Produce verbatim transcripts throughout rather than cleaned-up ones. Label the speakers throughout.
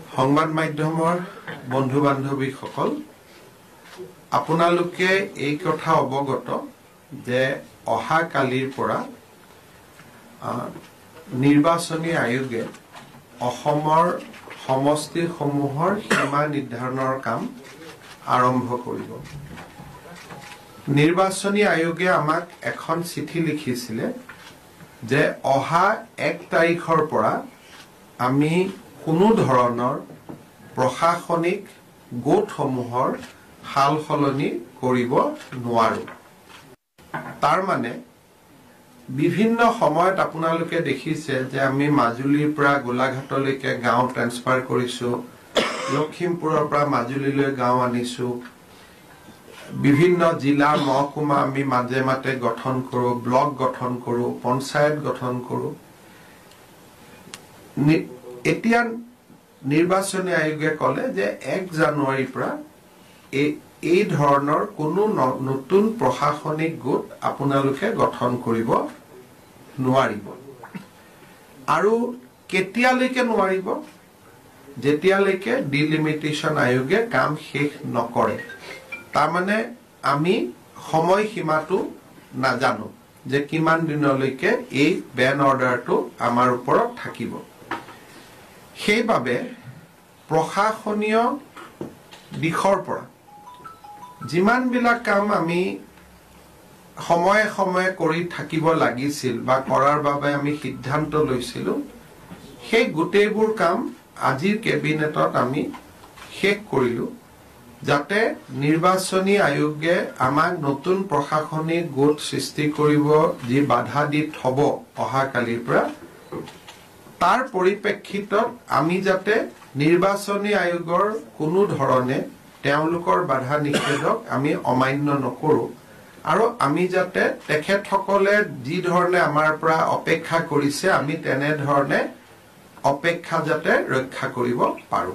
Speaker 1: সংবাদ মাধ্যমৰ বন্ধু বান্ধৱীসকল আপোনালোকে এই কথা অৱগত যে অহা কালিৰ পৰা নিৰ্বাচনী আয়োগে অসমৰ সমষ্টিসমূহৰ সীমা নিৰ্ধাৰণৰ কাম আৰম্ভ কৰিব। নিৰ্বাচনী আয়োগে আমাক এখন চিঠি লিখিছিলে যে অহা এক তাৰিখৰ পৰা আমি কোনো ধৰণৰ প্ৰশাসনিক গোটসমূহৰ হাল সলনি কৰিব নোৱাৰো। তাৰ মানে বিভিন্ন সময়ত আপোনালোকে দেখিছে যে আমি মাজুলীৰ পৰা গোলাঘাটলৈকে গাঁও ট্ৰান্সফাৰ কৰিছো, লখিমপুৰৰ পৰা মাজুলীলৈ গাঁও আনিছো, বিভিন্ন জিলা মহকুমা আমি মাজে মাজে গঠন কৰো, ব্লক গঠন কৰো, পঞ্চায়ত গঠন কৰো। এতিয়া নিৰ্বাচনী আয়োগে কলে যে এক জানুৱাৰীৰ পৰা এই ধৰণৰ কোনো নতুন প্ৰশাসনিক গোট আপোনালোকে গঠন কৰিব নোৱাৰিব। আৰু কেতিয়ালৈকে নোৱাৰিব? যেতিয়ালৈকে ডিলিমিটেশ্যন আয়োগে কাম শেষ নকৰে। তাৰমানে আমি সময়সীমাটো নাজানো যে কিমান দিনলৈকে এই বেন অৰ্ডাৰটো আমাৰ ওপৰত থাকিব। সেইবাবে প্ৰশাসনীয় দিশৰ পৰা যিমান বিলাক কাম আমি সময়ে সময়ে কৰি থাকিব লাগিছিল বা কৰাৰ বাবে আমি সিদ্ধান্ত লৈছিলো, সেই গোটেইবোৰ কাম আজিৰ কেবিনেটত আমি শেষ কৰিলো, যাতে নিৰ্বাচনী আয়োগে আমাক নতুন প্ৰশাসনিক গোট সৃষ্টি কৰিব যি বাধা দি থব অহা কালিৰ পৰা, তাৰ পৰিপ্ৰেক্ষিতত আমি যাতে নিৰ্বাচনী আয়োগৰ কোনো ধৰণে তেওঁলোকৰ বাধা নিষেধক আমি অমান্য নকৰো, আৰু আমি যাতে তেখেতসকলে যি ধৰণে আমাৰ পৰা অপেক্ষা কৰিছে আমি তেনে ধৰণে অপেক্ষা যাতে ৰক্ষা কৰিব পাৰো।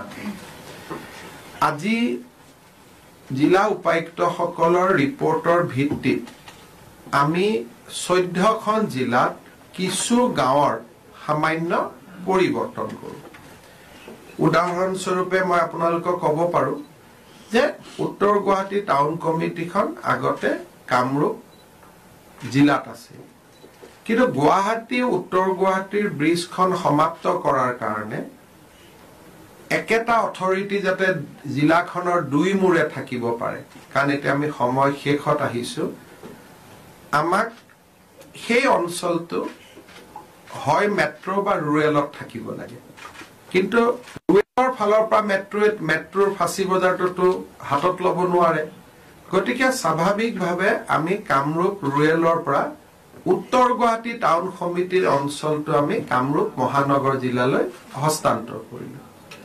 Speaker 1: আজি জিলা উপায়ুক্তসকলৰ ৰিপৰ্টৰ ভিত্তিত আমি চৈধ্যখন জিলাত কিছু গাঁৱৰ সামান্য পৰিৱৰ্তন কৰো। উদাহৰণস্বৰূপে মই আপোনালোকক ক'ব পাৰো যে উত্তৰ গুৱাহাটী টাউন কমিটিখন আগতে কামৰূপ জিলাত আছিল, কিন্তু গুৱাহাটী উত্তৰ গুৱাহাটীৰ ব্ৰিজখন সমাপ্ত কৰাৰ কাৰণে একেটা অথৰিটি যাতে জিলাখনৰ দুই মূৰে থাকিব পাৰে, কাৰণ এতিয়া আমি সময় শেষত আহিছো, আমাক সেই অঞ্চলটো হয় মেট্ৰ' বা ৰুৰেলত থাকিব লাগে। কিন্তু ৰুৰেলৰ ফালৰ পৰা মেট্ৰ' মেট্ৰ'ৰ ফাঁচী বজাৰটোতো হাতত ল'ব নোৱাৰে। গতিকে স্বাভাৱিকভাৱে আমি কামৰূপ ৰুৰেলৰ পৰা উত্তৰ গুৱাহাটী টাউন সমিতিৰ অঞ্চলটো আমি কামৰূপ মহানগৰ জিলালৈ হস্তান্তৰ কৰিলো।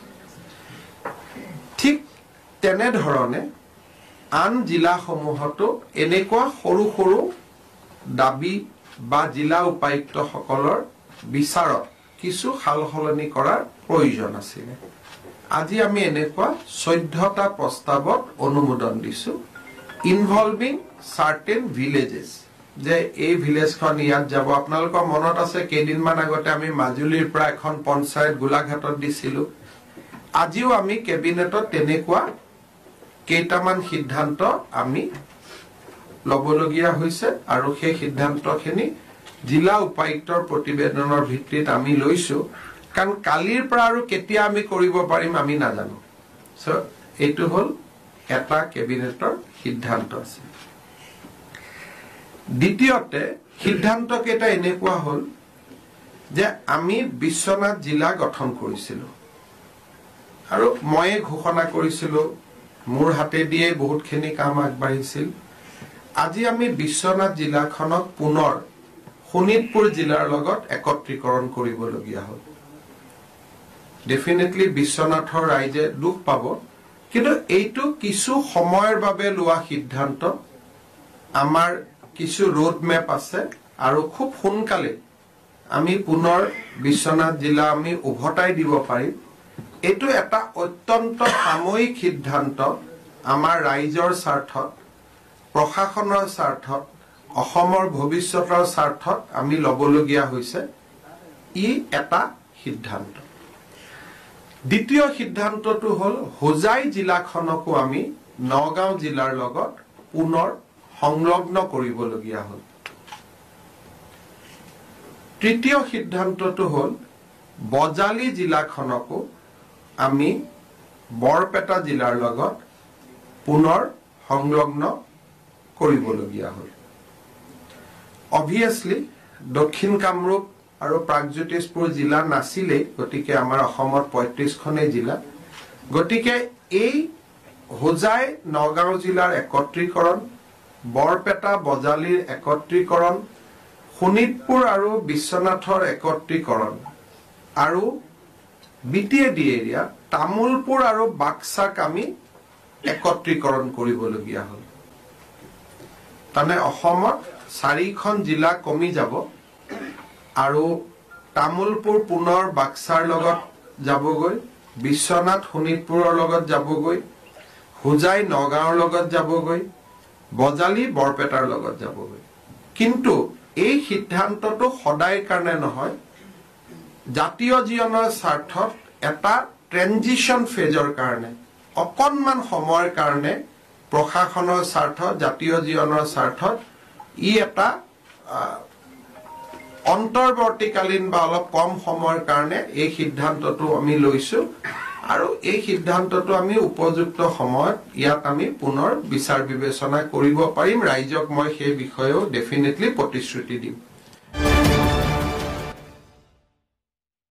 Speaker 1: ঠিক তেনেধৰণে আন জিলাসমূহতো এনেকুৱা সৰু সৰু দাবী বা জিলা উপায়ুক্তসকলৰ বিচাৰত কিছু সাল সলনি কৰাৰ প্ৰয়োজন আছিলে। আজি আমি এনেকুৱা চৈধ্যটা প্ৰস্তাৱত অনুমোদন দিছো, ইনভলভিং চাৰ্টেন ভিলেজেছ, যে এই ভিলেজখন ইয়াত যাব। আপোনালোকৰ মনত আছে কেইদিনমান আগতে আমি মাজুলীৰ পৰা এখন পঞ্চায়ত গোলাঘাটত দিছিলো। আজিও আমি কেবিনেটত তেনেকুৱা কেইটামান সিদ্ধান্ত আমি লবলগীয়া হৈছে, আৰু সেই সিদ্ধান্তখিনি জিলা উপায়ুক্তৰ প্ৰতিবেদনৰ ভিত্তিত আমি লৈছো, কাৰণ কালিৰ পৰা আৰু কেতিয়া আমি কৰিব পাৰিম আমি নাজানো। চ' এইটো হ'ল এটা কেবিনেটৰ সিদ্ধান্ত আছে। দ্বিতীয়তে সিদ্ধান্ত কেইটা এনেকুৱা হ'ল যে আমি বিশ্বনাথ জিলা গঠন কৰিছিলো, আৰু ময়ে ঘোষণা কৰিছিলো, মোৰ হাতেদিয়ে বহুতখিনি কাম আগবাঢ়িছিল। আজি আমি বিশ্বনাথ জিলাখনক পুনৰ শোণিতপুৰ জিলাৰ লগত একত্ৰীকৰণ কৰিবলগীয়া হ'ল। ডেফিনেটলি বিশ্বনাথৰ ৰাইজে দুখ পাব, কিন্তু এইটো কিছু সময়ৰ বাবে লোৱা সিদ্ধান্ত। আমাৰ কিছু ৰোড মেপ আছে, আৰু খুব সোনকালে আমি পুনৰ বিশ্বনাথ জিলা আমি উভতাই দিব পাৰিম। এইটো এটা অত্যন্ত সাময়িক সিদ্ধান্ত, আমাৰ ৰাইজৰ স্বাৰ্থত, প্ৰশাসনৰ স্বাৰ্থত, অসমৰ ভৱিষ্যতৰ স্বাৰ্থত আমি লবলগীয়া হৈছে। ই এটা সিদ্ধান্ত। দ্বিতীয় সিদ্ধান্তটো হ'ল হোজাই জিলাখনকো আমি নগাঁও জিলাৰ লগত পুনৰ সংলগ্ন কৰিবলগীয়া হ'ল। তৃতীয় সিদ্ধান্তটো হ'ল বজালি জিলাখনকো আমি বৰপেটা জিলাৰ লগত পুনৰ সংলগ্ন কৰিবলগীয়া হ'ল। অবভিয়াছলি দক্ষিণ কামৰূপ আৰু প্ৰাগজ্যোতিষপুৰ জিলা নাছিলেই, গতিকে আমাৰ অসমত পঁয়ত্ৰিশখনেই জিলা। গতিকে এই হোজাই নগাঁও জিলাৰ একত্ৰীকৰণ, বৰপেটা বজালিৰ একত্ৰীকৰণ, শোণিতপুৰ আৰু বিশ্বনাথৰ একত্ৰীকৰণ আৰু B T A D area Tamulpur আৰু বাক্সাক আমি একত্ৰীকৰণ কৰিবলগীয়া হ'ল। তাৰমানে অসমত চাৰিখন জিলা কমি যাব আৰু তামোলপুৰ পুনৰ বাক্সাৰ লগত যাবগৈ, বিশ্বনাথ শোণিতপুৰৰ লগত যাবগৈ, হোজাই নগাঁৱৰ লগত যাবগৈ, বজালি বৰপেটাৰ লগত যাবগৈ। কিন্তু এই সিদ্ধান্তটো সদায় কাৰণে নহয়, জাতীয় জীৱনৰ স্বাৰ্থত এটা ট্ৰেনজিশন ফেজৰ কাৰণে, অকণমান সময়ৰ কাৰণে প্ৰশাসনৰ স্বাৰ্থত, জাতীয় জীৱনৰ স্বাৰ্থত ই এটা অন্তৰ্বৰ্তীকালীন বা অলপ কম সময়ৰ কাৰণে এই সিদ্ধান্তটো আমি লৈছো আৰু এই সিদ্ধান্তটো আমি উপযুক্ত সময়ত ইয়াত আমি পুনৰ বিচাৰ বিবেচনা কৰিব পাৰিম। ৰাইজক মই সেই বিষয়েও ডেফিনেটলি প্ৰতিশ্ৰুতি দিম।